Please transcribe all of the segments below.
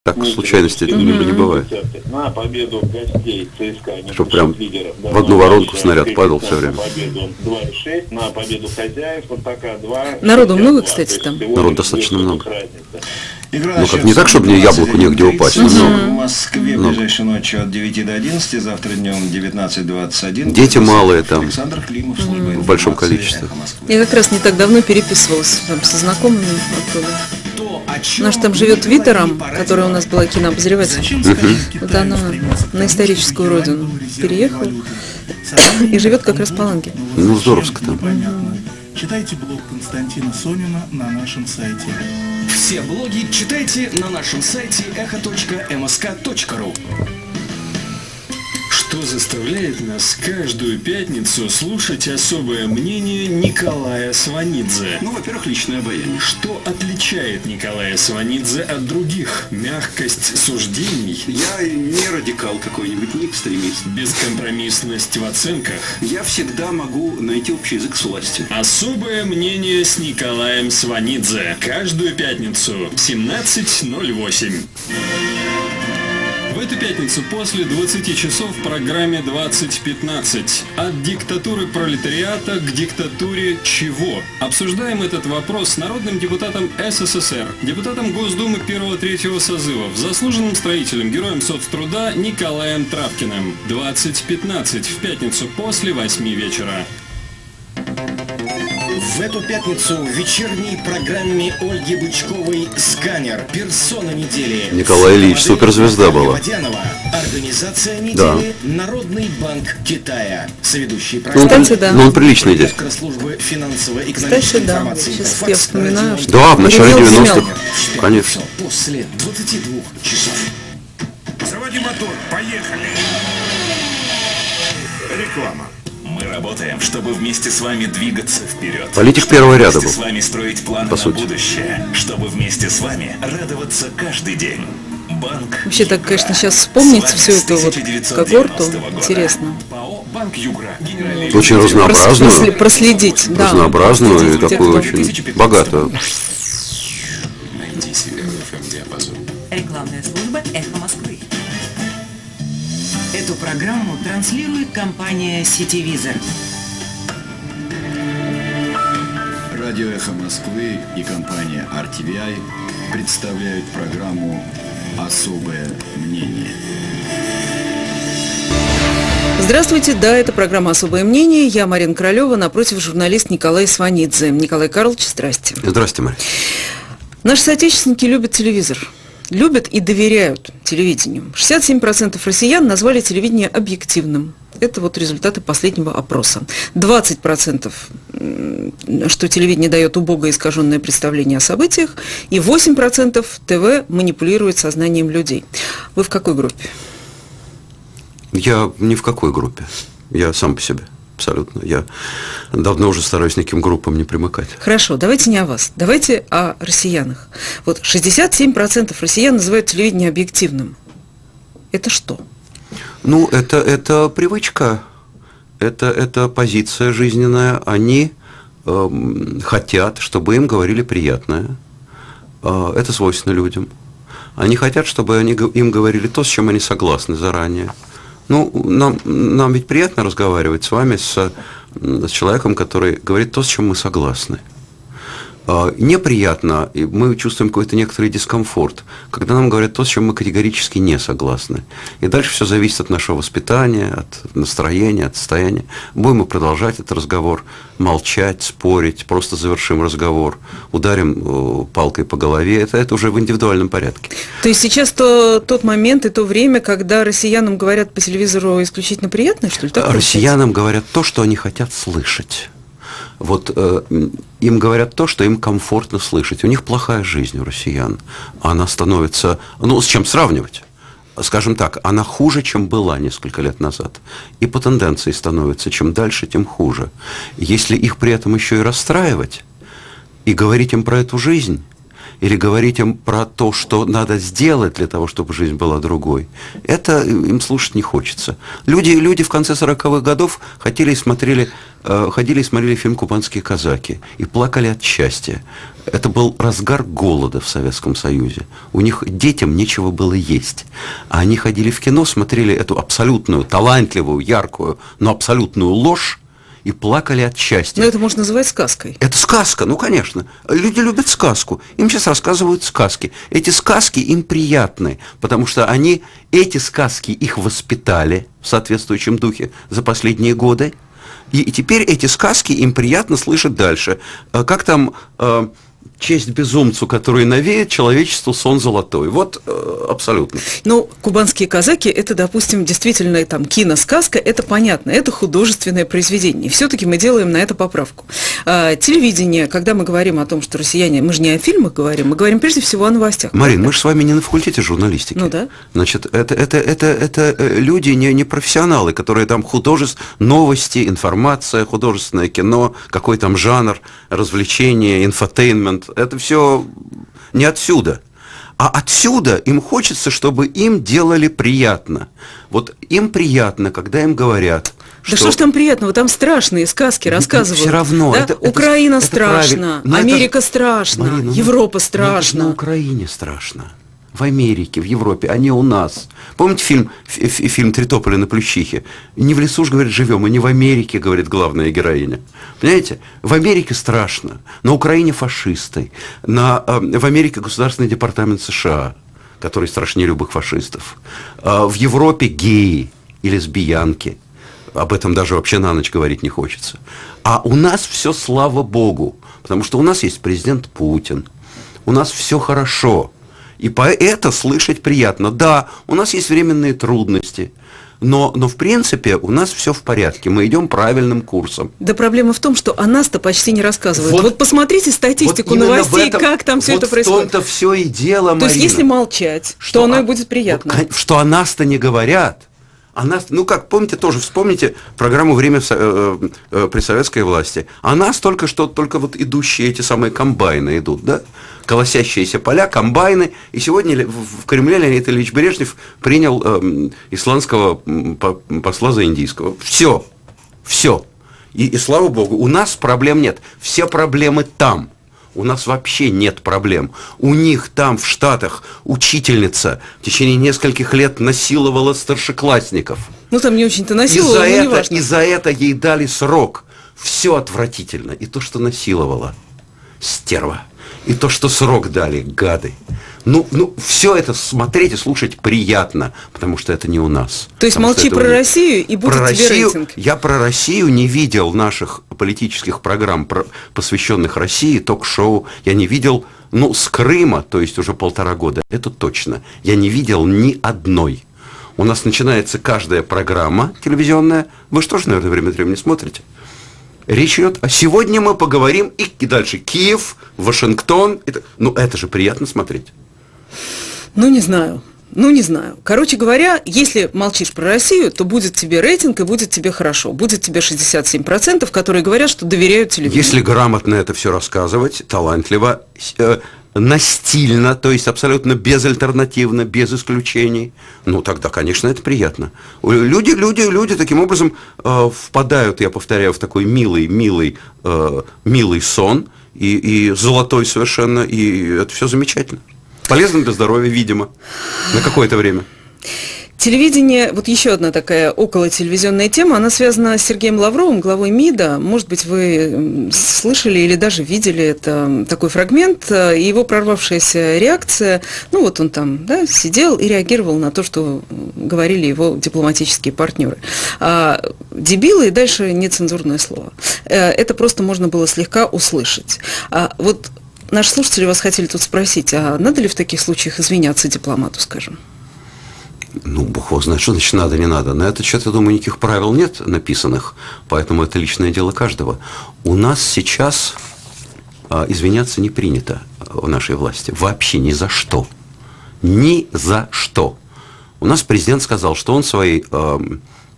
Так случайности не бывает. На победу гостей ЦСКА. Что прям в одну воронку снаряд падал все время. На победу 2,6, на победу хозяев Спартака 2. Народу много, кстати, там? Народ достаточно много. Игра Ну, как не так, чтобы мне яблоку негде упасть, но много. В Москве ближайшей ночью от 9 до 11, завтра днем 19:21. Дети малые там, Александр Климов, служба в большом информации количестве. «Эхо Москвы». Я как раз не так давно переписывалась там, со знакомыми оттуда. Наш там живет Витером, которая у нас была кинообозреватель. Вот она на историческую родину переехала и живет как раз в Паланге. Ну, здоровско там. Читайте блог Константина Сонина на нашем сайте. Все блоги читайте на нашем сайте echo.msk.ru. Что заставляет нас каждую пятницу слушать особое мнение Николая Сванидзе? Ну, во-первых, личное обаяние. Что отличает Николая Сванидзе от других? Мягкость суждений? Я не радикал какой-нибудь, не экстремист. Бескомпромиссность в оценках? Я всегда могу найти общий язык с властью. Особое мнение с Николаем Сванидзе. Каждую пятницу в 17:08. В эту пятницу после 20 часов в программе 2015. От диктатуры пролетариата к диктатуре чего? Обсуждаем этот вопрос с народным депутатом СССР, депутатом Госдумы 1-3 созывов, заслуженным строителем, героем соцтруда Николаем Травкиным. 2015 в пятницу после 8 вечера. В эту пятницу в вечерней программе Ольги Бычковой «Сканер. Персона недели». Николай Ильич суперзвезда была. Организация недели. Да. Народный банк Китая. Соведущий Ну, программы. да. Ну, он приличный дядь. Службы финансово-экономической Кстати, да. информации. Сейчас я Факс, вспоминаю, радио. что... Да, в начале Перевел 90-х. Семен. Конечно. После 22 часов. Заводи мотор, поехали! Реклама. Мы работаем, чтобы вместе с вами двигаться вперед. Политик первого ряда Вместе был. с вами строить планы По на сути. будущее, чтобы вместе с вами радоваться каждый день. Банк. Вообще так, Югра. конечно, сейчас вспомнить С вами всю с эту вот 1990 когорту года. интересно. ПАО «Банк Югра». Генеральный Очень разнообразную, Проследить, да. разнообразную и Где-то такую в очень 2015. богатую. Найди себе FM-диапазон. Рекламная служба «Эхо Москвы». Эту программу транслирует компания «Сетевизор». Радио «Эхо Москвы» и компания RTVI представляют программу «Особое мнение». Здравствуйте, да, это программа «Особое мнение». Я Марина Королева, напротив журналист Николай Сванидзе. Николай Карлович, здрасте. Здрасте, Мария. Наши соотечественники любят телевизор. Любят и доверяют телевидению. 67% россиян назвали телевидение объективным. Это вот результаты последнего опроса. 20%, что телевидение дает убогое искаженное представление о событиях, и 8% ТВ манипулирует сознанием людей. Вы в какой группе? Я ни в какой группе. Я сам по себе. Абсолютно. Я давно уже стараюсь никаким группам не примыкать. Хорошо, давайте не о вас, давайте о россиянах. Вот 67% россиян называют телевидение объективным. Это что? Ну, это привычка, это позиция жизненная. Они хотят, чтобы им говорили приятное. Это свойственно людям. Они хотят, чтобы им говорили то, с чем они согласны заранее. Ну, нам ведь приятно разговаривать с вами, с человеком, который говорит то, с чем мы согласны. Неприятно, и мы чувствуем какой-то некоторый дискомфорт, когда нам говорят то, с чем мы категорически не согласны. И дальше все зависит от нашего воспитания, от настроения, от состояния. Будем мы продолжать этот разговор, молчать, спорить, просто завершим разговор, ударим палкой по голове. Это уже в индивидуальном порядке. То есть сейчас тот момент и то время, когда россиянам говорят по телевизору исключительно приятное, что ли? Так россиянам говорят то, что они хотят слышать. Вот им говорят то, что им комфортно слышать. У них плохая жизнь у россиян. Она становится, ну, с чем сравнивать? Скажем так, она хуже, чем была несколько лет назад. И по тенденции становится, чем дальше, тем хуже. Если их при этом еще и расстраивать, и говорить им про эту жизнь, или говорить им про то, что надо сделать для того, чтобы жизнь была другой, это им слушать не хочется. Люди в конце 40-х годов ходили и смотрели фильм «Кубанские казаки» и плакали от счастья. Это был разгар голода в Советском Союзе. У них детям нечего было есть. А они ходили в кино, смотрели эту абсолютную, талантливую, яркую, но абсолютную ложь и плакали от счастья. Но это можно называть сказкой. Это сказка, ну конечно. Люди любят сказку. Им сейчас рассказывают сказки. Эти сказки им приятны, потому что эти сказки их воспитали в соответствующем духе за последние годы. И теперь эти сказки им приятно слышать дальше. Как там «Честь безумцу, который навеет человечеству сон золотой». Вот абсолютно. Ну, «Кубанские казаки» — это, допустим, действительно там киносказка, это понятно, это художественное произведение. Все-таки мы делаем на это поправку. Телевидение, когда мы говорим о том, что россияне, мы же не о фильмах говорим, мы говорим прежде всего о новостях. Марин, мы же с вами не на факультете журналистики. Ну да. Значит, это люди не профессионалы, которые там новости, информация, художественное кино, какой там жанр, развлечение, инфотейнмент. Это все не отсюда. А отсюда им хочется, чтобы им делали приятно. Вот им приятно, когда им говорят, да что ж там приятного, там страшные сказки рассказывают. Все равно. Да? Украина страшна, Америка страшна, Марина, Европа страшна. На Украине страшно. В Америке, в Европе, а не у нас. Помните фильм «Три тополя на Плющихе»? Не в лесу же, говорит, живем, и не в Америке, говорит главная героиня. Понимаете? В Америке страшно, на Украине фашисты, в Америке Государственный департамент США, который страшнее любых фашистов. В Европе геи и лесбиянки. Об этом даже вообще на ночь говорить не хочется. А у нас все, слава богу, потому что у нас есть президент Путин, у нас все хорошо. И это слышать приятно. Да, у нас есть временные трудности, но в принципе у нас все в порядке, мы идем правильным курсом. Да проблема в том, что о нас-то почти не рассказывают. Вот посмотрите статистику новостей, как там все это происходит. В том-то все и дело, Марина. То есть если молчать, что оно и будет приятно. Что о нас-то не говорят. Ну как, помните, тоже вспомните программу «Время при советской власти». О нас только вот идущие эти самые комбайны идут, да? Колосящиеся поля, комбайны. И сегодня в Кремле Леонид Ильич Брежнев принял исландского посла за индийского. Все. И слава богу, у нас проблем нет. Все проблемы там. У нас вообще нет проблем. У них там, в Штатах, учительница в течение нескольких лет насиловала старшеклассников. Ну, там не очень-то насиловала, но неважно. И за это ей дали срок. Все отвратительно. И то, что насиловала, стерва. И то, что срок дали, гады. Ну, все это смотреть и слушать приятно, потому что это не у нас. То есть молчи про Россию и будет тебе рейтинг. Я про Россию не видел наших политических программ, посвященных России, ток-шоу. Я не видел, с Крыма, то есть уже 1,5 года, это точно. Я не видел ни одной. У нас начинается каждая программа телевизионная. Вы же тоже, наверное, время от времени смотрите. Речь идет, а сегодня мы поговорим, и дальше Киев, Вашингтон. Это же приятно смотреть. Не знаю. Короче говоря, если молчишь про Россию, то будет тебе рейтинг и будет тебе хорошо. Будет тебе 67%, которые говорят, что доверяют телевидению. Если грамотно это все рассказывать, талантливо, настильно, то есть абсолютно безальтернативно, без исключений, тогда, конечно, это приятно. Люди таким образом впадают, я повторяю, в такой милый сон, и золотой совершенно, и это все замечательно. Полезно для здоровья, видимо, на какое-то время. Телевидение, вот еще одна такая околотелевизионная тема, она связана с Сергеем Лавровым, главой МИДа. Может быть, вы слышали или даже видели такой фрагмент, и его прорвавшаяся реакция. Он там сидел и реагировал на то, что говорили его дипломатические партнеры. Дебилы и дальше нецензурное слово. Это просто можно было слегка услышать. Вот наши слушатели вас хотели тут спросить, а надо ли в таких случаях извиняться дипломату, скажем? Бог его знает, что значит надо, не надо. На этот счет, я думаю, никаких правил нет написанных, поэтому это личное дело каждого. У нас сейчас извиняться не принято в нашей власти. Вообще ни за что. Ни за что. У нас президент сказал, что он в своей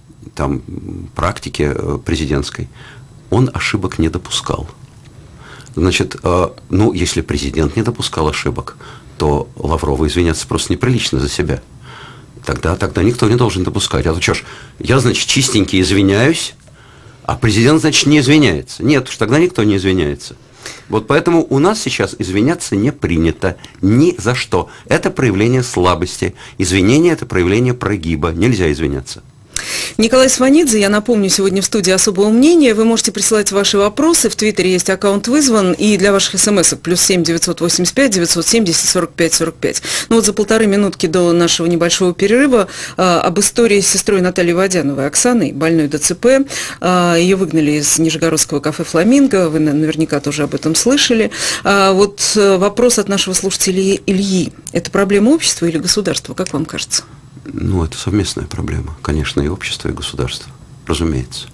практике президентской, он ошибок не допускал. Значит, ну, если президент не допускал ошибок, то Лаврову извиняться просто неприлично за себя. Тогда никто не должен допускать. А то что ж, я, значит, чистенький извиняюсь, а президент, значит, не извиняется. Нет уж, тогда никто не извиняется. Вот поэтому у нас сейчас извиняться не принято ни за что. Это проявление слабости. Извинение – это проявление прогиба. Нельзя извиняться. Николай Сванидзе, я напомню, сегодня в студии «Особого мнения». Вы можете присылать ваши вопросы. В Твиттере есть аккаунт «Вызван». И для ваших смс-ок +7 985 970 45 45. Ну вот за полторы минутки до нашего небольшого перерыва об истории с сестрой Натальей Водяновой, Оксаной, больной ДЦП. Ее выгнали из нижегородского кафе «Фламинго». Вы наверняка тоже об этом слышали. Вот вопрос от нашего слушателя Ильи. Это проблема общества или государства, как вам кажется? Ну, это совместная проблема, конечно, и общество, и государство, разумеется.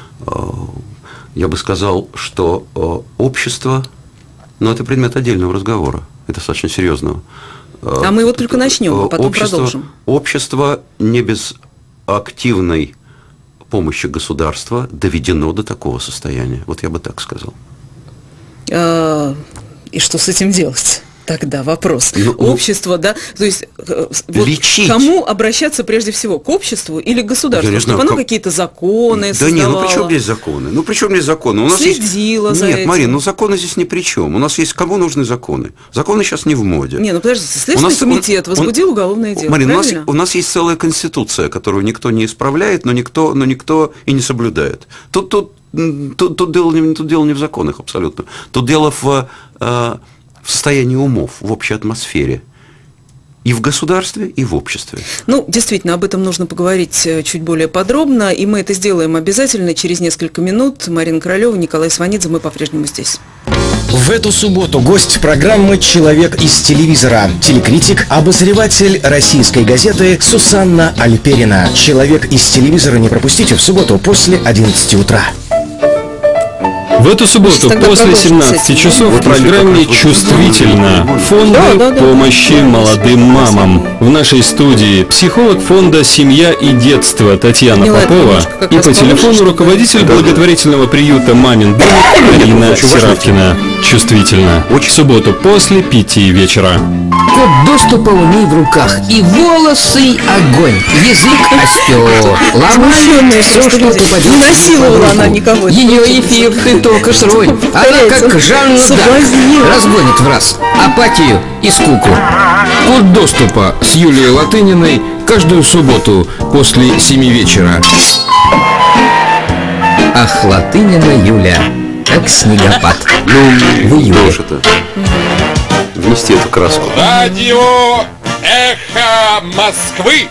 Я бы сказал, что общество, ну, это предмет отдельного разговора, это достаточно серьезного. А мы его только начнем, а потом продолжим. Общество не без активной помощи государства доведено до такого состояния. Вот я бы так сказал. И что с этим делать? Тогда вопрос. Общество, да? То есть вот кому обращаться прежде всего? К обществу или к государству? Чтобы оно какие-то законы создавало? Да нет, ну при чем здесь законы? Ну при чем здесь законы? У нас следило есть... за Нет, этим. Марин, ну законы здесь ни при чем. У нас есть кому нужны законы? Законы сейчас не в моде. Не, ну подождите, Следственный комитет возбудил уголовное дело, Марин, у нас есть целая конституция, которую никто не исправляет, но никто и не соблюдает. Тут дело не в законах абсолютно. Тут дело в состоянии умов, в общей атмосфере. И в государстве, и в обществе. Ну, действительно, об этом нужно поговорить чуть более подробно, и мы это сделаем обязательно через несколько минут. Марина Королева, Николай Сванидзе, мы по-прежнему здесь. В эту субботу гость программы «Человек из телевизора», телекритик, обозреватель российской газеты Сусанна Альперина. «Человек из телевизора» не пропустите в субботу после 11 утра. В эту субботу после 17 часов в программе «Чувствительно» фонда помощи молодым мамам. В нашей студии психолог фонда «Семья и детство» Татьяна Попова и по телефону руководитель благотворительного приюта «Мамин дом» Марина Сиравкина. «Чувствительно» в субботу после 5 вечера. Код доступа у ней в руках. И волосы огонь, язык остер. Ломает все, что попадет. Не насиловала она никого. Ее эфир ты только срой. Она как Жанна Дарк разгонит в раз апатию и скуку. Код доступа с Юлией Латыниной каждую субботу после 7 вечера. Ах, Латынина Юля, как снегопад. Ну, в июле. Внести эту краску. Радио Эхо Москвы.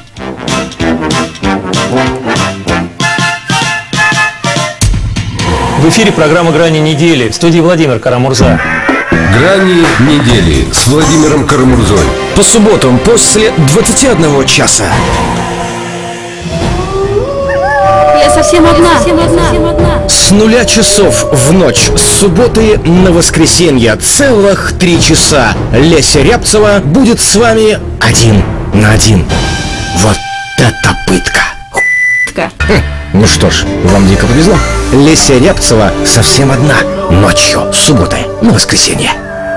В эфире программа «Грани недели». В студии Владимир Карамурза. «Грани недели» с Владимиром Карамурзой. По субботам после 21 часа. Я совсем одна. С 0 часов в ночь с субботы на воскресенье целых 3 часа Леся Рябцева будет с вами 1 на 1. Вот это пытка! Ну что ж, вам дико повезло. Леся Рябцева совсем одна ночью с субботы на воскресенье.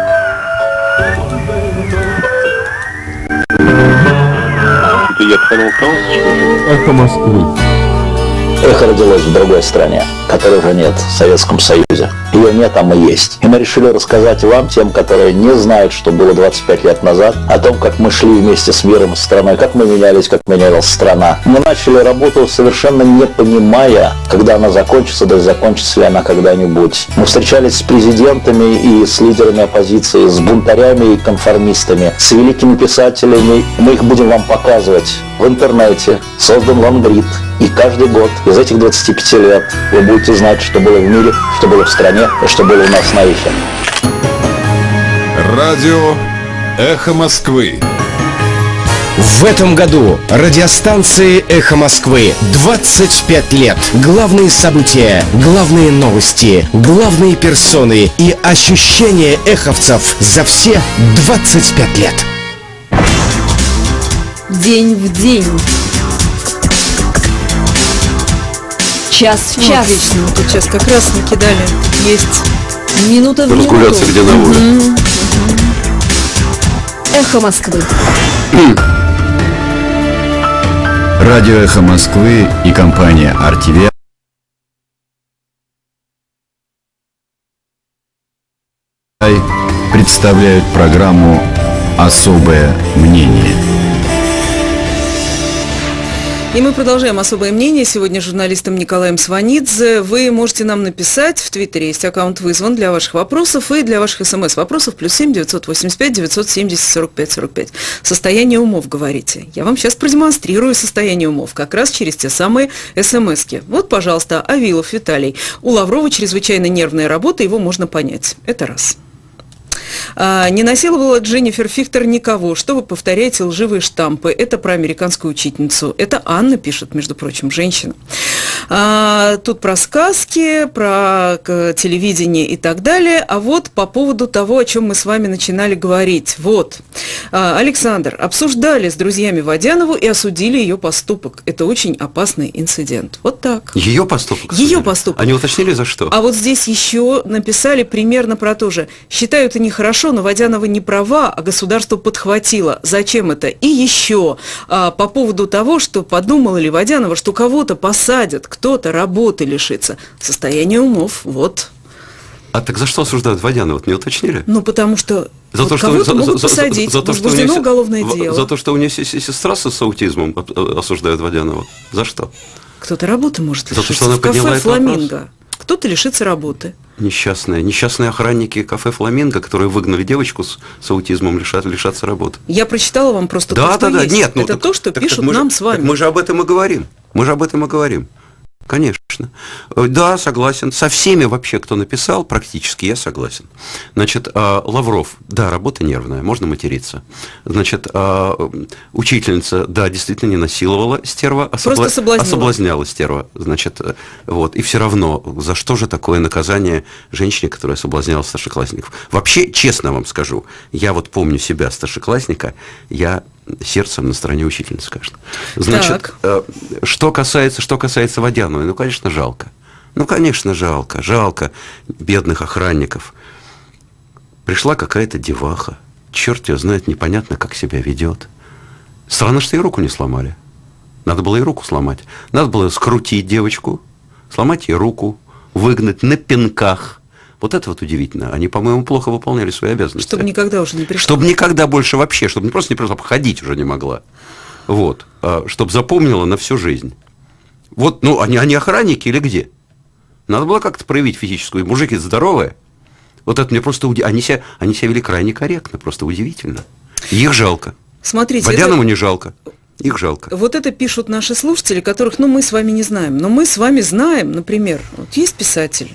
Эхо Москвы. Эхо родилось в другой стране, которой уже нет, в Советском Союзе. Ее нет, а мы есть. И мы решили рассказать вам, тем, которые не знают, что было 25 лет назад, о том, как мы шли вместе с миром, с страной, как мы менялись, как менялась страна. Мы начали работу, совершенно не понимая, когда она закончится, да и закончится ли она когда-нибудь. Мы встречались с президентами и с лидерами оппозиции, с бунтарями и конформистами, с великими писателями. Мы их будем вам показывать в интернете. Создан лонгрид. И каждый год из этих 25 лет вы будете знать, что было в мире, что было в стране и что было у нас на Эхе. Радио Эхо Москвы. В этом году радиостанции «Эхо Москвы» 25 лет. Главные события, главные новости, главные персоны и ощущения эховцев за все 25 лет. День в день. Час в час. Отлично, вот тут сейчас как раз накидали. Есть Минута в разгуляться минуту. где на воле. Эхо Москвы. Радио «Эхо Москвы» и компания «RTVI» представляют программу «Особое мнение». И мы продолжаем особое мнение. Сегодня с журналистом Николаем Сванидзе. Вы можете нам написать. В Твиттере есть аккаунт «Вызван» для ваших вопросов и для ваших СМС-вопросов. +7 985 970 45 45. Состояние умов, говорите. Я вам сейчас продемонстрирую состояние умов. Как раз через те самые СМСки. Вот, пожалуйста, Авилов Виталий. У Лаврова чрезвычайно нервная работа, его можно понять. Это раз. Не насиловала Дженнифер Фихтер никого. Что вы повторяете лживые штампы? Это про американскую учительницу. Это Анна пишет, между прочим, женщина. Тут про сказки, про телевидение и так далее. А вот по поводу того, о чем мы с вами начинали говорить. Вот. Александр, обсуждали с друзьями Водянову и осудили ее поступок. Это очень опасный инцидент. Вот так. Ее поступок? Ее поступок. Они уточнили, за что? А вот здесь еще написали примерно про то же. Считаю это нехорошо, но Водянова не права, а государство подхватило. Зачем это? И еще по поводу того, что подумала ли Водянова, что кого-то посадят, кто-то работы лишится. Состояние умов, вот. А так за что осуждают Водянова? Не уточнили? Ну, потому что за вот то, что кого-то могут посадить, возбуждено уголовное дело. За то, что у нее сестра с аутизмом осуждают Водянова. За что? Кто-то работы может лишиться. За то, что она в кафе подняла «Фламинго». Кто-то лишится работы. Несчастные охранники кафе «Фламинго», которые выгнали девочку с аутизмом, лишатся работы. Я прочитала вам просто то, что есть. Нет, это то, что пишут нам с вами. Мы же об этом и говорим. Конечно. Да, согласен. Со всеми вообще, кто написал, практически я согласен. Значит, Лавров, да, работа нервная, можно материться. Значит, учительница, да, действительно не насиловала стерва, а соблазняла стерва. Значит, вот. И все равно, за что же такое наказание женщине, которая соблазняла старшеклассников? Вообще, честно вам скажу, я вот помню себя, старшеклассника, я сердцем на стороне учительницы, конечно. Значит, что касается Водяновой, ну, конечно, жалко. Жалко бедных охранников. Пришла какая-то деваха, черт ее знает, непонятно, как себя ведет. Странно, что ей руку не сломали. Надо было ей руку сломать. Надо было скрутить девочку, сломать ей руку, выгнать на пинках. Вот это вот удивительно. Они, по-моему, плохо выполняли свои обязанности. Чтобы никогда уже не пришла. Чтобы никогда больше вообще, чтобы не просто ходить уже не могла. Вот. Чтобы запомнила на всю жизнь. Вот, ну, они охранники или где? Надо было как-то проявить физическую. Мужики здоровые. Вот это мне просто они себя вели крайне корректно, просто удивительно. Их жалко. Смотрите, Водянову не жалко. Их жалко. Вот это пишут наши слушатели, которых, мы с вами не знаем. Но мы с вами знаем, например, вот есть писатель,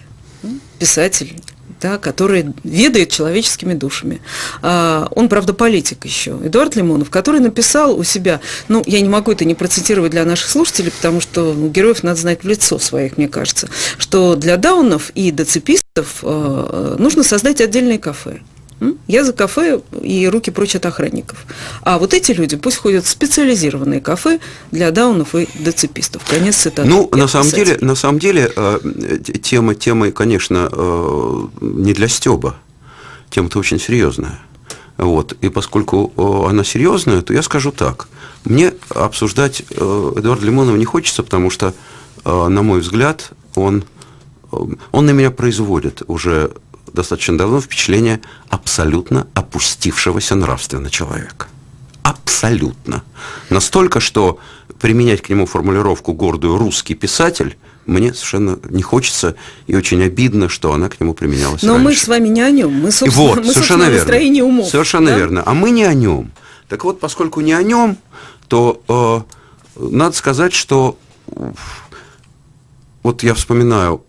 да, который ведает человеческими душами. Он, правда, политик еще. Эдуард Лимонов, который написал у себя, я не могу это не процитировать для наших слушателей, потому что героев надо знать в лицо своих, мне кажется, что для даунов и деципистов нужно создать отдельные кафе. Я за кафе и руки прочь от охранников. А вот эти люди пусть ходят в специализированные кафе для даунов и деципистов. Конец цитаты. На самом деле, тема, конечно, не для стёба. Тема-то очень серьезная. Вот. И поскольку она серьезная, то я скажу так. Мне обсуждать Эдуарда Лимонова не хочется, потому что, на мой взгляд, он на меня производит уже достаточно давно впечатление абсолютно опустившегося нравственно человека. Абсолютно. Настолько, что применять к нему формулировку гордую «русский писатель» мне совершенно не хочется, и очень обидно, что она к нему применялась Но раньше. Мы с вами не о нем. Мы, собственно, настроение умов. Совершенно верно. А мы не о нем. Так вот, поскольку не о нем, то надо сказать, что вот я вспоминаю,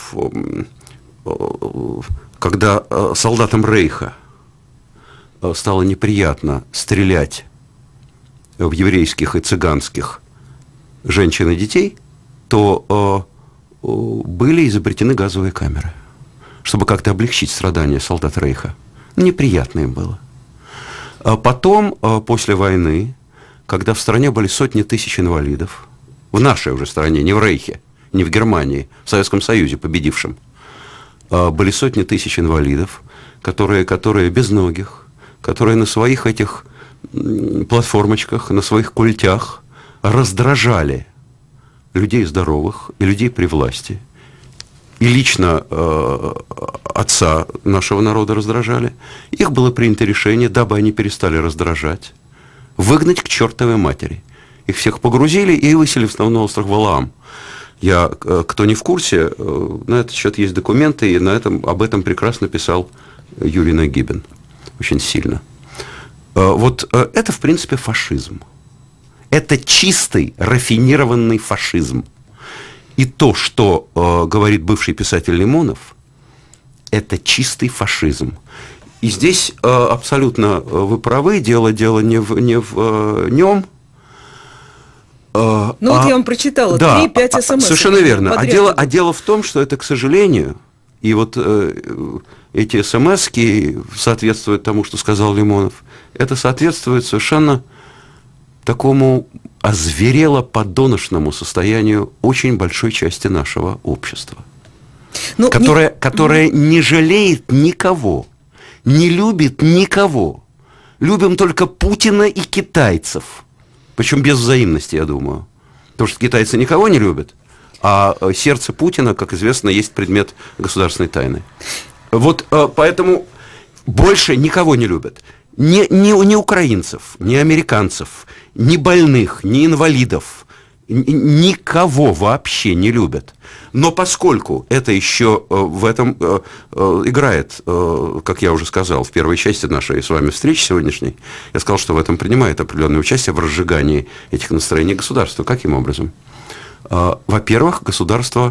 когда солдатам Рейха стало неприятно стрелять в еврейских и цыганских женщин и детей, то были изобретены газовые камеры, чтобы как-то облегчить страдания солдат Рейха. Неприятно им было. А потом, после войны, когда в стране были сотни тысяч инвалидов, в нашей уже стране, не в Рейхе, не в Германии, в Советском Союзе победившем, были сотни тысяч инвалидов, которые безногих, которые на своих этих платформочках, на своих культях раздражали людей здоровых и людей при власти. И лично отца нашего народа раздражали. Их было принято решение, дабы они перестали раздражать, выгнать к чертовой матери. Их всех погрузили и выселили на остров Валаам. Кто не в курсе, на этот счет есть документы, и об этом прекрасно писал Юрий Нагибин. Очень сильно. Вот это, в принципе, фашизм. Это чистый, рафинированный фашизм. И то, что говорит бывший писатель Лимонов, это чистый фашизм. И здесь абсолютно вы правы, дело не в нем. Вот я вам прочитала, да, 3-5 смс. Совершенно верно. А дело в том, что это, к сожалению, и вот эти смс-ки соответствуют тому, что сказал Лимонов, это соответствует совершенно такому озверело-подоношному состоянию очень большой части нашего общества, которое не жалеет никого, не любит никого. Любим только Путина и китайцев. Причем без взаимности, я думаю. Потому что китайцы никого не любят, а сердце Путина, как известно, есть предмет государственной тайны. Вот поэтому больше никого не любят. Ни украинцев, ни американцев, ни больных, ни инвалидов. Никого вообще не любят. Но поскольку это еще в этом играет, как я уже сказал, в первой части нашей с вами встречи сегодняшней, я сказал, что в этом принимает определенное участие в разжигании этих настроений государства. Каким образом? Во-первых, государство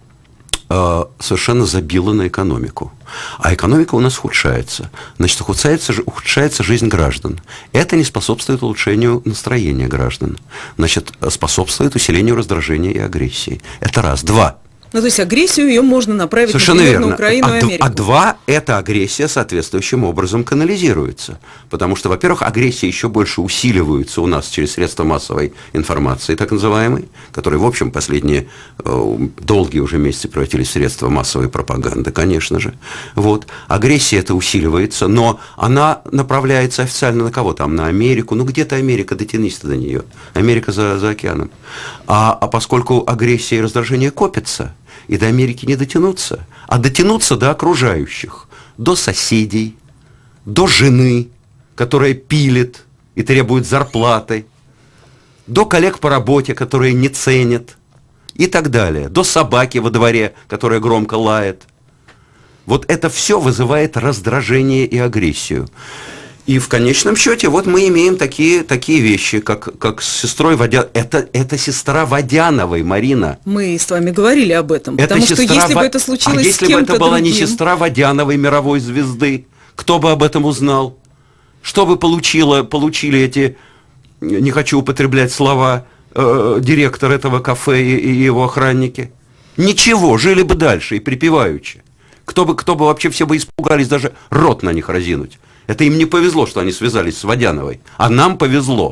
совершенно забило на экономику. А экономика у нас ухудшается. Значит, ухудшается жизнь граждан. Это не способствует улучшению настроения граждан. Значит, способствует усилению раздражения и агрессии. Это раз. Два. Ну, то есть агрессию ее можно направить, например, на Украину и Америку. А два, эта агрессия соответствующим образом канализируется. Потому что, во-первых, агрессия еще больше усиливается у нас через средства массовой информации, так называемые, которые, в общем, последние долгие уже месяцы превратились в средства массовой пропаганды, конечно же. Вот. Агрессия эта усиливается, но она направляется официально на кого там? На Америку. Ну, где-то Америка, дотянись до нее. Америка за океаном. А поскольку агрессия и раздражение копятся, и до Америки не дотянуться, а дотянуться до окружающих, до соседей, до жены, которая пилит и требует зарплаты, до коллег по работе, которые не ценят, и так далее, до собаки во дворе, которая громко лает. Вот это все вызывает раздражение и агрессию. И в конечном счете вот мы имеем такие вещи, как с сестрой Водяновой. Это сестра Водяновой, Марина. Мы с вами говорили об этом, потому что если бы это случилось с кем-то другим... А если бы это была не сестра Водяновой, мировой звезды, кто бы об этом узнал? Что бы получили эти, не хочу употреблять слова, директор этого кафе и его охранники? Ничего, жили бы дальше и припеваючи. Кто бы вообще, все бы испугались даже рот на них разинуть. Это им не повезло, что они связались с Водяновой, а нам повезло.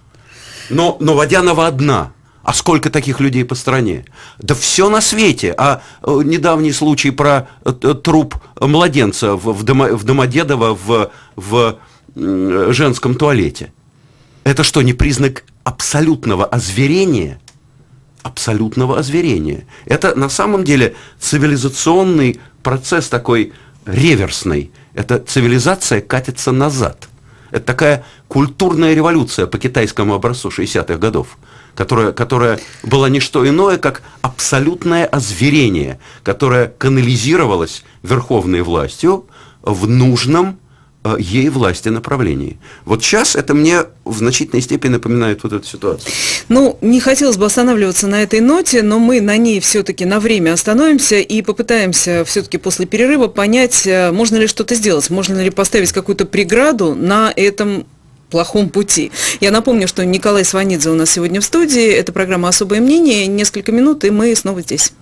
Но Водянова одна. А сколько таких людей по стране? Да все на свете. А недавний случай про труп младенца в Домодедово в женском туалете. Это что, не признак абсолютного озверения? Абсолютного озверения. Это на самом деле цивилизационный процесс такой реверсный. Эта цивилизация катится назад. Это такая культурная революция по китайскому образцу 60-х годов, которая была не что иное, как абсолютное озверение, которое канализировалось верховной властью в нужном ей власти направлении. Вот сейчас это мне в значительной степени напоминает вот эту ситуацию. Ну, не хотелось бы останавливаться на этой ноте, но мы на ней все-таки на время остановимся и попытаемся все-таки после перерыва понять, можно ли что-то сделать, можно ли поставить какую-то преграду на этом плохом пути. Я напомню, что Николай Сванидзе у нас сегодня в студии, это программа «Особое мнение», несколько минут, и мы снова здесь.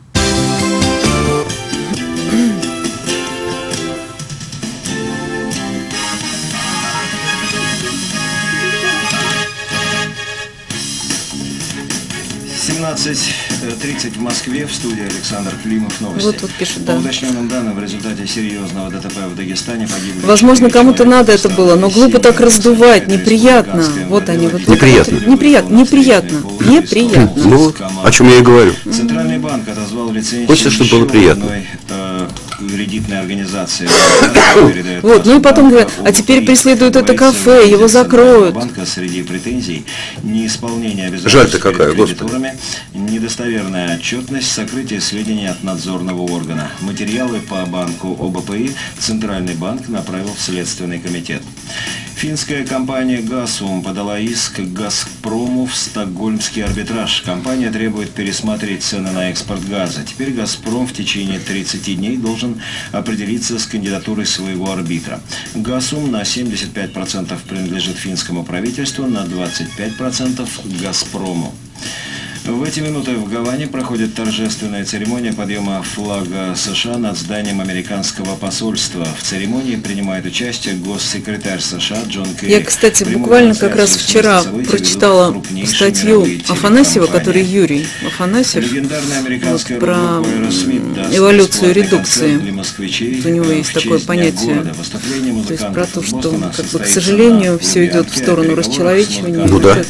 17:30 в Москве, в студии Александр Климов, новости. Вот пишут, да. По уточненным данным, в результате серьезного ДТП в Дагестане погибли... Возможно, кому-то надо это было, но глупо так раздувать, неприятно. Вот они вот. Неприятно. Неприятно. Ну, о чем я и говорю. Центральный банк отозвал лицензию... Хочется, чтобы было приятно. Кредитной организации. Вот, ну и потом говорят, а теперь преследуют это кафе, его закроют. Банка среди претензий неисполнение обязательств Жаль-то какая, перед кредиторами, недостоверная отчетность, сокрытие сведений от надзорного органа. Материалы по банку ОБПИ Центральный банк направил в Следственный комитет. Финская компания «Газум» подала иск к «Газпрому» в стокгольмский арбитраж. Компания требует пересмотреть цены на экспорт газа. Теперь «Газпром» в течение 30 дней должен определиться с кандидатурой своего арбитра. «Газум» на 75% принадлежит финскому правительству, на 25% «Газпрому». В эти минуты в Гаване проходит торжественная церемония подъема флага США над зданием американского посольства. В церемонии принимает участие госсекретарь США Джон Керри. Я, кстати, буквально как раз вчера прочитала статью Афанасьева, который Юрий Афанасьев, вот, про эволюцию редукции. У него есть такое понятие, то есть про то, что, как бы, к сожалению, все идет в сторону расчеловечивания. Ну да.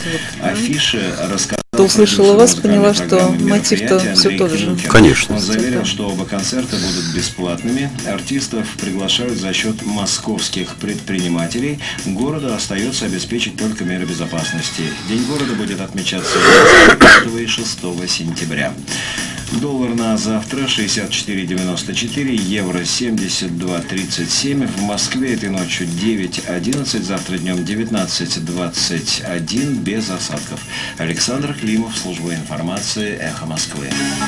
Кто услышала вас, поняла, что мотив-то все тот же. Конечно. Он заверил, что оба концерта будут бесплатными. Артистов приглашают за счет московских предпринимателей. Городу остается обеспечить только меры безопасности. День города будет отмечаться 5 и 6 сентября. Доллар на завтра 64,94, евро 72,37, в Москве этой ночью 9,11, завтра днем 19,21, без осадков. Александр Климов, служба информации, Эхо Москвы.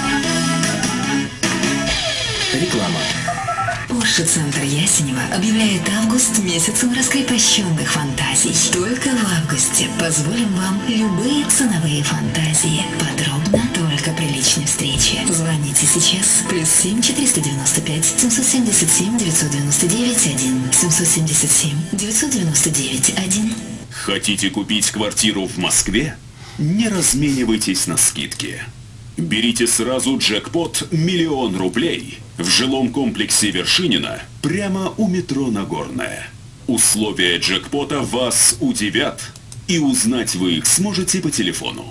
Реклама. Porsche Центр Ясенева объявляет август месяцем раскрепощенных фантазий. Только в августе позволим вам любые ценовые фантазии. Подробно только при личной встрече. Звоните сейчас. +7 495 777 999 1 777 999 1. Хотите купить квартиру в Москве? Не разменивайтесь на скидки. Берите сразу джекпот $1 000 000 рублей в жилом комплексе Вершинина прямо у метро Нагорная. Условия джекпота вас удивят, и узнать вы их сможете по телефону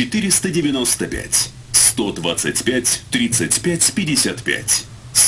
495 125 35 55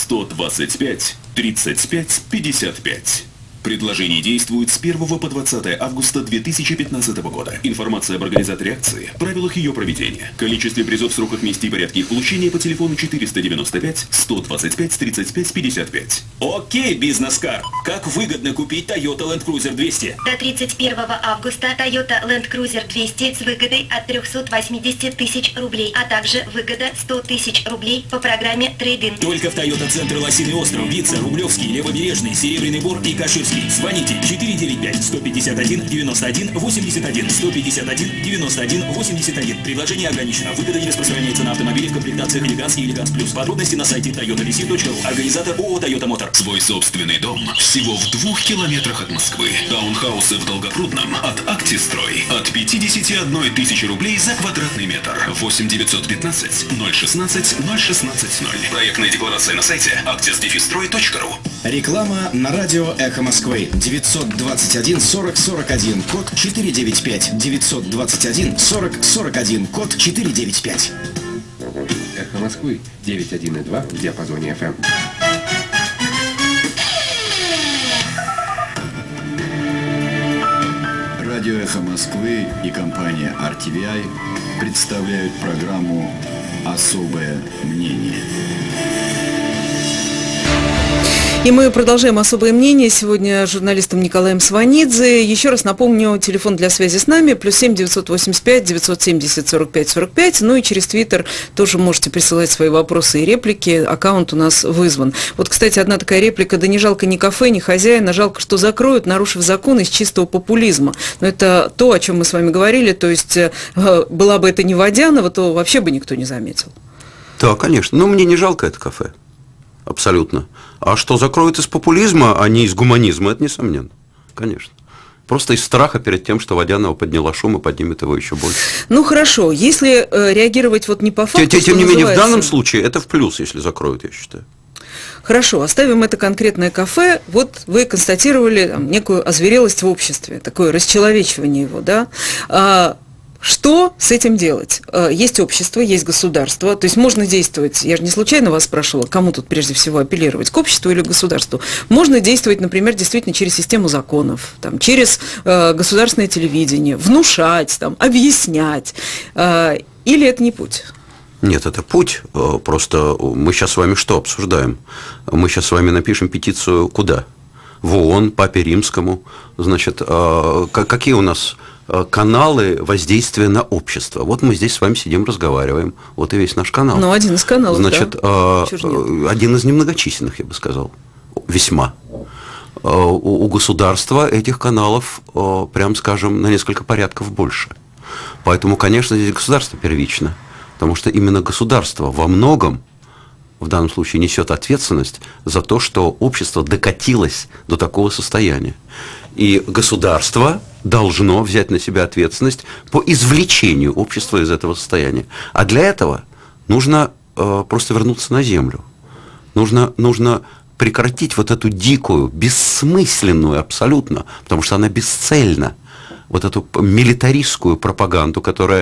125 35 55. Предложение действует с 1 по 20 августа 2015 года. Информация об организаторе акции, правилах ее проведения, количестве призов, сроках, месте и порядке их получения по телефону 495 125 35 55. Окей, бизнес-кар. Как выгодно купить Toyota Land Cruiser 200? До 31 августа Toyota Land Cruiser 200 с выгодой от 380 тысяч рублей, а также выгода 100 тысяч рублей по программе Трейд-ин. Только в Toyota Центр Лосиный остров, Вица, Рублевский, Левобережный, Серебряный Бор и Каширский. Звоните 495 151 91 81 151 91 81. Предложение ограничено. Выгода не распространяется на автомобили в комплектациях «Элеганс» и «Элеганс Плюс». Подробности на сайте toyotarec.ru. Организатор ООО «Тойота Мотор». Свой собственный дом всего в 2 километрах от Москвы. Таунхаусы в Долгопрудном от «Актистрой». От 51 тысячи рублей за квадратный метр. 8 915 016 016 0. Проектная декларация на сайте actis-строй.ру. Реклама на радио «Эхо Москвы». 921 40 41, код 495. 921 40 41, код 495. Эхо Москвы 91,2 в диапазоне FM. Радио «Эхо Москвы» и компания RTVI представляют программу «Особое мнение». И мы продолжаем особое мнение. Сегодня с журналистом Николаем Сванидзе. Еще раз напомню, телефон для связи с нами +7 985 970 45 45. Ну и через Твиттер тоже можете присылать свои вопросы и реплики. Аккаунт у нас вызван. Вот, кстати, одна такая реплика: да не жалко ни кафе, ни хозяина, жалко, что закроют, нарушив закон из чистого популизма. Но это то, о чем мы с вами говорили. То есть, была бы это не Водянова, то вообще бы никто не заметил. Да, конечно. Но мне не жалко это кафе. Абсолютно. А что закроют из популизма, а не из гуманизма, это несомненно. Конечно. просто из страха перед тем, что Водянова подняла шум и поднимет его еще больше. Ну хорошо, если реагировать вот не по факту, тем не менее, в данном случае это в плюс, если закроют, я считаю. Хорошо, оставим это конкретное кафе. Вот вы констатировали там некую озверелость в обществе, такое расчеловечивание его, да? Что с этим делать? Есть общество, есть государство, то есть можно действовать, я же не случайно вас спрашивала, кому тут прежде всего апеллировать, к обществу или к государству? Можно действовать, например, действительно через систему законов, там, через государственное телевидение, внушать, там, объяснять, или это не путь? Нет, это путь, просто мы сейчас с вами что обсуждаем? Мы сейчас с вами напишем петицию куда? В ООН, Папе Римскому, значит, какие у нас каналы воздействия на общество. Вот мы здесь с вами сидим, разговариваем. Вот и весь наш канал. Ну, один из каналов, значит, да. Один из немногочисленных, я бы сказал. Весьма. У государства этих каналов, прям скажем, на несколько порядков больше. Поэтому, конечно, здесь государство первично. Потому что именно государство во многом, в данном случае, несет ответственность за то, что общество докатилось до такого состояния. И государство должно взять на себя ответственность по извлечению общества из этого состояния. А для этого нужно просто вернуться на землю. Нужно прекратить вот эту дикую, бессмысленную абсолютно, потому что она бесцельна, вот эту милитаристскую пропаганду, которая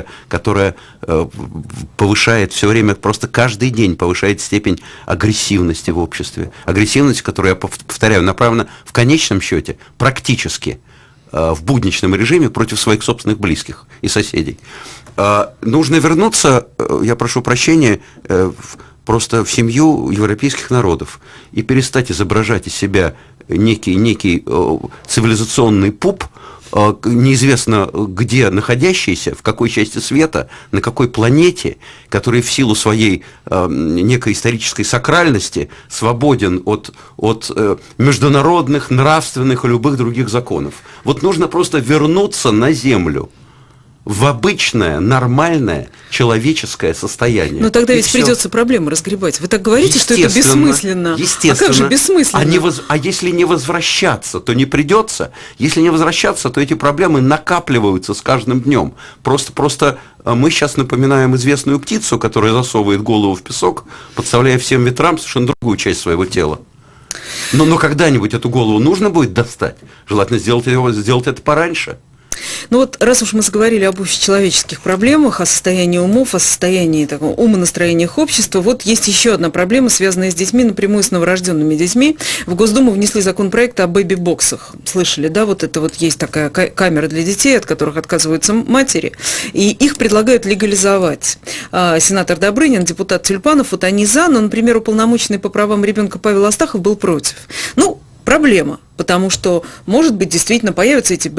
повышает все время, просто каждый день повышает степень агрессивности в обществе. Агрессивность, которая, я повторяю, направлена в конечном счете практически в будничном режиме против своих собственных близких и соседей. Нужно вернуться, я прошу прощения, просто в семью европейских народов и перестать изображать из себя некий цивилизационный пуп, неизвестно где находящийся, в какой части света, на какой планете, который в силу своей некой исторической сакральности свободен от международных, нравственных и любых других законов. Вот нужно просто вернуться на Землю, в обычное, нормальное, человеческое состояние. Но тогда ведь придется проблемы разгребать. Вы так говорите, что это бессмысленно. Естественно. А как же бессмысленно? А если не возвращаться, то не придется. Если не возвращаться, то эти проблемы накапливаются с каждым днем. Просто мы сейчас напоминаем известную птицу, которая засовывает голову в песок, подставляя всем ветрам совершенно другую часть своего тела. Но когда-нибудь эту голову нужно будет достать. Желательно сделать это пораньше. Ну вот, раз уж мы заговорили об общечеловеческих проблемах, о состоянии умов, о состоянии такого умонастроениях общества, вот есть еще одна проблема, связанная с детьми, напрямую с новорожденными детьми. В Госдуму внесли законопроект о бэби-боксах. Слышали, да? Вот это вот есть такая камера для детей, от которых отказываются матери, и их предлагают легализовать. Сенатор Добрынин, депутат Тюльпанов, вот они за, но, например, уполномоченный по правам ребенка Павел Астахов был против. Ну, проблема, потому что, может быть, действительно появятся эти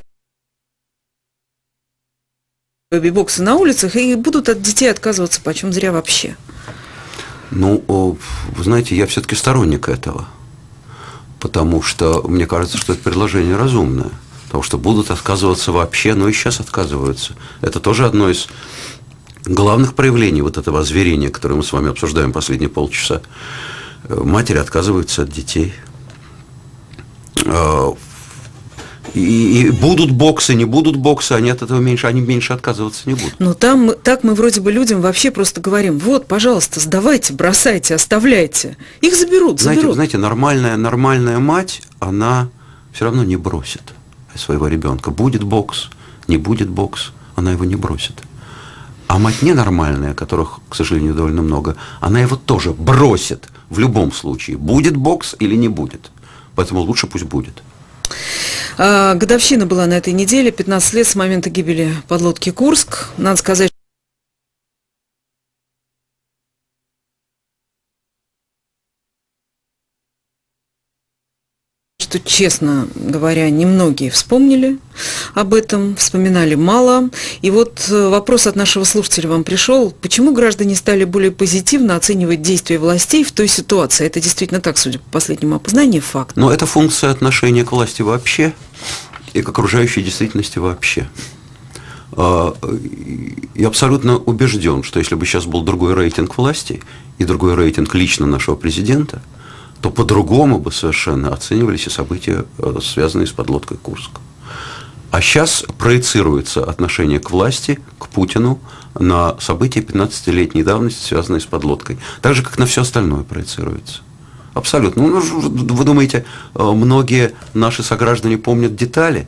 бэби-боксы на улицах, и будут от детей отказываться почем зря вообще. Ну, вы знаете, я все-таки сторонник этого, потому что мне кажется, что это предложение разумное, потому что будут отказываться вообще, но и сейчас отказываются. Это тоже одно из главных проявлений вот этого озверения, которое мы с вами обсуждаем последние полчаса. Матери отказываются от детей. И будут боксы, не будут боксы, они от этого меньше отказываться не будут. Но так мы вроде бы людям вообще просто говорим: вот, пожалуйста, сдавайте, бросайте, оставляйте. Их заберут. Знаете, нормальная мать, она все равно не бросит своего ребенка. Будет бокс, не будет бокс, она его не бросит. А мать ненормальная, которых, к сожалению, довольно много, она его тоже бросит в любом случае. Будет бокс или не будет. Поэтому лучше пусть будет. Годовщина была на этой неделе, 15 лет с момента гибели подлодки «Курск». Надо сказать, что, честно говоря, немногие вспомнили об этом, вспоминали мало. И вот вопрос от нашего слушателя вам пришел: почему граждане стали более позитивно оценивать действия властей в той ситуации? Это действительно так, судя по последнему опознанию, факт. Но это функция отношения к власти вообще и к окружающей действительности вообще. Я абсолютно убежден, что если бы сейчас был другой рейтинг власти и другой рейтинг лично нашего президента, то по-другому бы совершенно оценивались и события, связанные с подлодкой «Курск». А сейчас проецируется отношение к власти, к Путину на события 15-летней давности, связанные с подлодкой. Так же, как на все остальное проецируется. Абсолютно. Ну, вы думаете, многие наши сограждане помнят детали?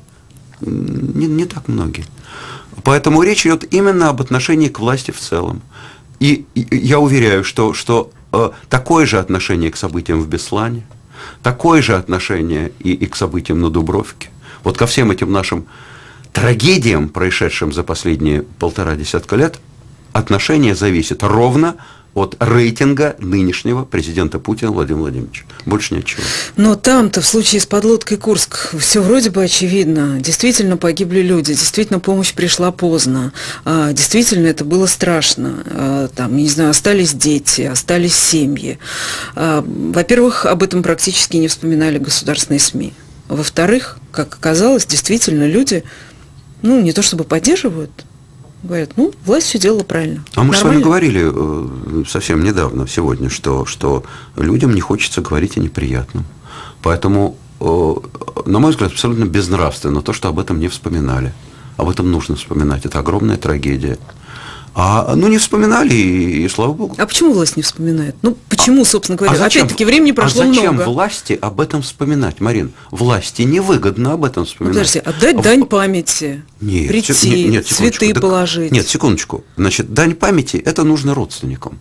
Не так многие. Поэтому речь идет именно об отношении к власти в целом. И я уверяю, что такое же отношение к событиям в Беслане, такое же отношение и к событиям на Дубровке, вот ко всем этим нашим трагедиям, происшедшим за последние 1,5 десятка лет, отношение зависит ровно от рейтинга нынешнего президента Путина Владимира Владимировича. Больше ни от чего. Но там-то в случае с подлодкой «Курск» все вроде бы очевидно. Действительно погибли люди, действительно помощь пришла поздно, действительно это было страшно. Там, не знаю, остались дети, остались семьи. Во-первых, об этом практически не вспоминали государственные СМИ. Во-вторых, как оказалось, действительно люди, ну, не то чтобы поддерживают, говорят, ну, власть все делала правильно. А мы с вами говорили совсем недавно, сегодня, что людям не хочется говорить о неприятном. Поэтому, на мой взгляд, абсолютно безнравственно то, что об этом не вспоминали. Об этом нужно вспоминать. Это огромная трагедия. Ну, не вспоминали, и слава богу. А почему власть не вспоминает? Ну, почему, собственно говоря? Опять-таки, времени прошло много. Зачем власти об этом вспоминать, Марин? Власти невыгодно об этом вспоминать. Подожди, отдать дань памяти, прийти, цветы положить. Нет, секундочку. Значит, дань памяти – это нужно родственникам.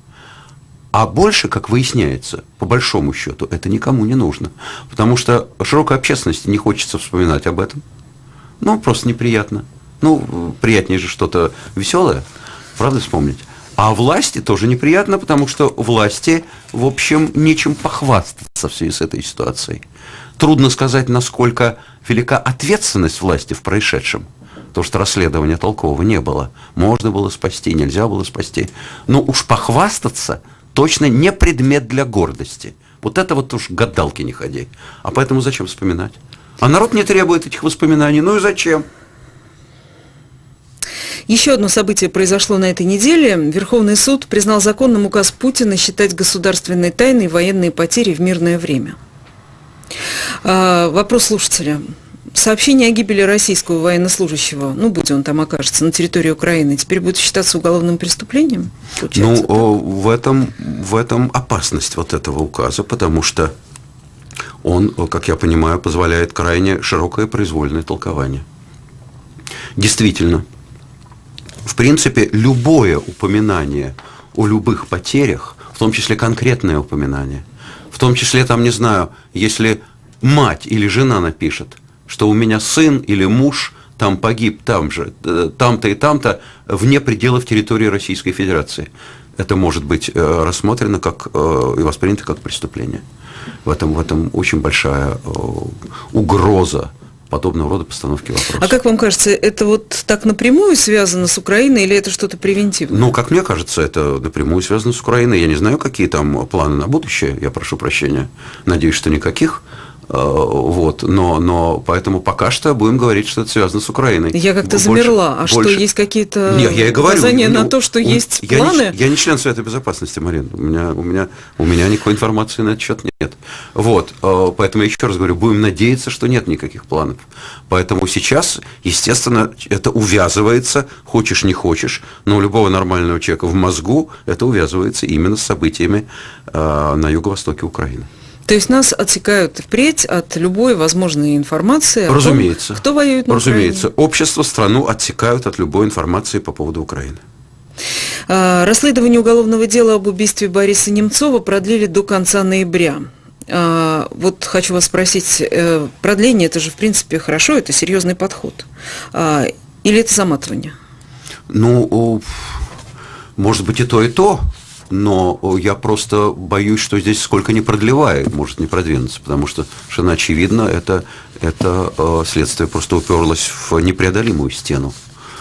А больше, как выясняется, по большому счету, это никому не нужно. Потому что широкой общественности не хочется вспоминать об этом. Ну, просто неприятно. Ну, приятнее же что-то веселое, правда, вспомнить. А власти тоже неприятно, потому что власти, в общем, нечем похвастаться в связи с этой ситуацией. Трудно сказать, насколько велика ответственность власти в происшедшем. Потому что расследования толкового не было. Можно было спасти, нельзя было спасти. Но уж похвастаться точно не предмет для гордости. Вот это вот уж гадалки не ходи. А поэтому зачем вспоминать? А народ не требует этих воспоминаний. Ну и зачем? Еще одно событие произошло на этой неделе. Верховный суд признал законным указ Путина считать государственной тайной военные потери в мирное время. Вопрос слушателя. Сообщение о гибели российского военнослужащего, ну, будь он там окажется, на территории Украины, теперь будет считаться уголовным преступлением? Ну, в этом опасность вот этого указа, потому что он, как я понимаю, позволяет крайне широкое произвольное толкование. Действительно, в принципе, любое упоминание о любых потерях, в том числе конкретное упоминание, в том числе, там, не знаю, если мать или жена напишет, что у меня сын или муж там погиб там же, там-то и там-то, вне пределов территории Российской Федерации, это может быть рассмотрено как, и воспринято как преступление. В этом очень большая угроза подобного рода постановки вопроса. А как вам кажется, это вот так напрямую связано с Украиной или это что-то превентивное? Ну, как мне кажется, это напрямую связано с Украиной. Я не знаю, какие там планы на будущее, я прошу прощения. Надеюсь, что никаких. Вот, но поэтому пока что будем говорить, что это связано с Украиной. Я как-то замерла. Что, есть какие-то указания на то, что есть планы? Я не член Совета Безопасности, Марин. У меня никакой информации на этот счет нет. Вот, поэтому я еще раз говорю, будем надеяться, что нет никаких планов. Поэтому сейчас, естественно, это увязывается, хочешь не хочешь, но у любого нормального человека в мозгу это увязывается именно с событиями на юго-востоке Украины. То есть нас отсекают впредь от любой возможной информации о Разумеется. том, кто воюет на Разумеется. Украине. Общество, страну отсекают от любой информации по поводу Украины. Расследование уголовного дела об убийстве Бориса Немцова продлили до конца ноября. Вот хочу вас спросить, продление это же в принципе хорошо, это серьезный подход. Или это заматывание? Ну, может быть и то, но я просто боюсь, что здесь сколько ни продлевай, может не продвинуться, потому что совершенно очевидно, это следствие просто уперлось в непреодолимую стену.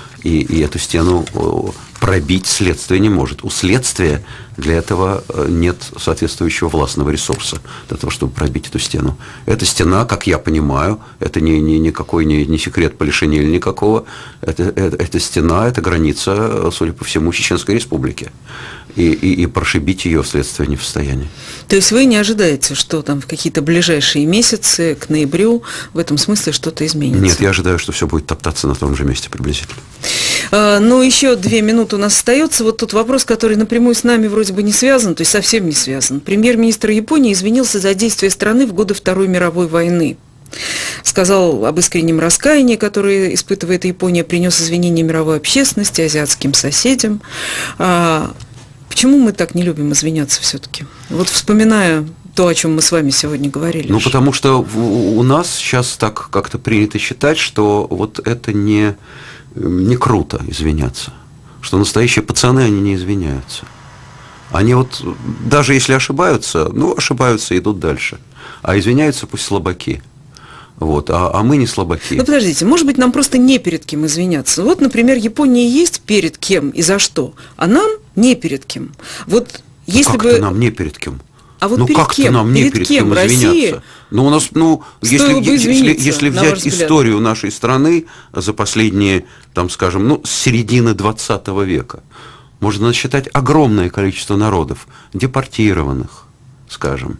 И эту стену пробить следствие не может. У следствия для этого нет соответствующего властного ресурса, для того, чтобы пробить эту стену. Эта стена, как я понимаю, это никакой не секрет Полишинеля никакого, эта стена, это граница, судя по всему, Чеченской Республики. и прошибить ее вследствие не в состоянии. То есть вы не ожидаете, что там в какие-то ближайшие месяцы, к ноябрю, в этом смысле что-то изменится? Нет, я ожидаю, что все будет топтаться на том же месте приблизительно. Ну, еще 2 минуты у нас остается. Вот тут вопрос, который напрямую с нами вроде бы не связан, то есть совсем не связан. Премьер-министр Японии извинился за действия страны в годы Второй мировой войны. Сказал об искреннем раскаянии, которое испытывает Япония, принес извинения мировой общественности, азиатским соседям. Почему мы так не любим извиняться все-таки? Вот вспоминая то, о чем мы с вами сегодня говорили. Ну, потому что у нас сейчас так как-то принято считать, что вот это не круто извиняться. Что настоящие пацаны, они не извиняются. Они вот, даже если ошибаются, ну, ошибаются и идут дальше. А извиняются пусть слабаки. Вот, а мы не слабаки. Ну, подождите, может быть, нам просто не перед кем извиняться. Вот, например, Японии есть перед кем и за что, а нам не перед кем. Вот если как бы... нам не перед кем? А вот ну перед как-то кем? нам не перед кем извиняться? Ну, у нас, ну, если взять историю нашей страны за последние, там, скажем, ну, с середины 20 века, можно насчитать огромное количество народов, депортированных, скажем,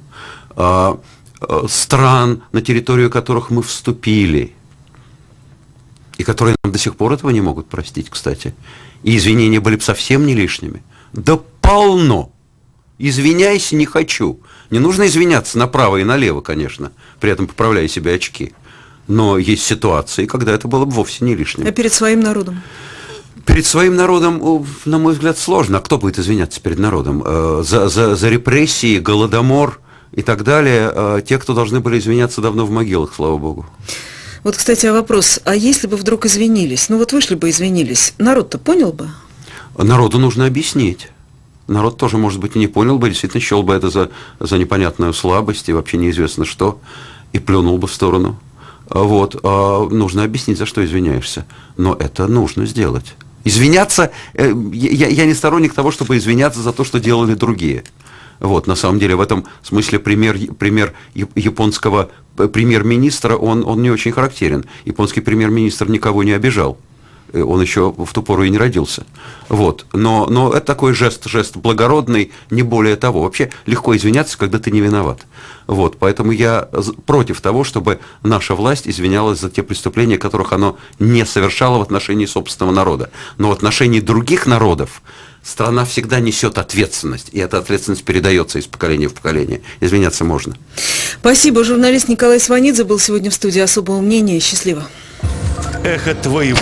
стран, на территорию которых мы вступили, и которые нам до сих пор этого не могут простить, кстати. И извинения были бы совсем не лишними. Да полно! Извиняйся, не хочу. Не нужно извиняться направо и налево, конечно, при этом поправляя себе очки. Но есть ситуации, когда это было бы вовсе не лишним. А перед своим народом? Перед своим народом, на мой взгляд, сложно. А кто будет извиняться перед народом? За репрессии, голодомор и так далее, те, кто должны были извиняться, давно в могилах, слава богу. Вот, кстати, вопрос, а если бы вдруг извинились, ну вот вышли бы извинились, народ-то понял бы? Народу нужно объяснить. Народ тоже, может быть, и не понял бы, действительно счел бы это за непонятную слабость и вообще неизвестно что, и плюнул бы в сторону. Вот, нужно объяснить, за что извиняешься, но это нужно сделать. Извиняться, я не сторонник того, чтобы извиняться за то, что делали другие. Вот, на самом деле, в этом смысле пример японского премьер-министра, он не очень характерен. Японский премьер-министр никого не обижал. Он еще в ту пору и не родился. Вот. Но это такой жест благородный, не более того. Вообще легко извиняться, когда ты не виноват. Вот. Поэтому я против того, чтобы наша власть извинялась за те преступления, которых она не совершала в отношении собственного народа. Но в отношении других народов страна всегда несет ответственность, и эта ответственность передается из поколения в поколение. Извиняться можно. Спасибо. Журналист Николай Сванидзе был сегодня в студии «Особого мнения». Счастливо. Эхо твоего.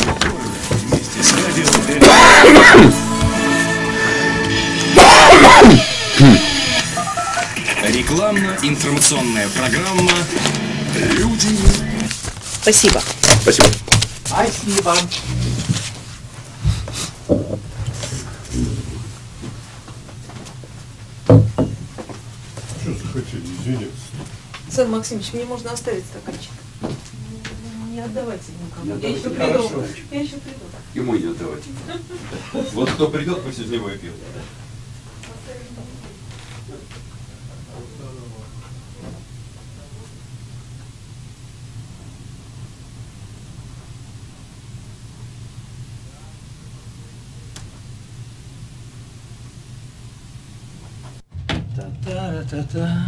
Рекламно-информационная программа «Люди». Спасибо. Спасибо. Спасибо. Что захотели извиняться? Сан Максимович, мне можно оставить стаканчик? Не отдавайте никому. Я еще приду. Ему не отдавайте. Вот кто придет, пусть из него и пьет. Та-та-та-та.